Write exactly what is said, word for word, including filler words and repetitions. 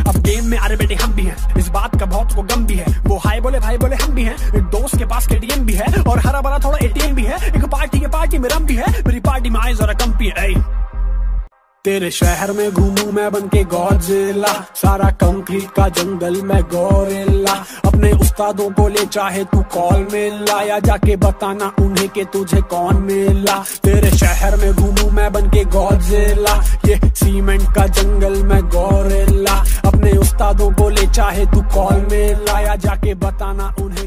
अब गेम में अरे बेटे हम भी हैं, इस बात का बहुत को गम भी है। वो हाय बोले भाई बोले हम भी हैं, एक दोस्त के पास केटीएम भी है और हरा भरा थोड़ा एटीएम भी है। एक पार्टी के पार्टी में रम भी है, मेरी पार्टी में आइज और कम भी है। तेरे शहर में घूमूं मैं बन के गॉडजिला, सारा कंक्रीट का जंगल मैं गोरिल्ला। अपने उस्तादों को ले चाहे तू कॉल मिला, या जाके बताना उन्हें कि तुझे कौन मिला। तेरे शहर में घूमूं मैं बन के गॉडजिला, ये सीमेंट का जंगल मैं गोरिल्ला। अपने उस्तादों को ले चाहे तू कॉल मिला, या जाके बताना उन्हें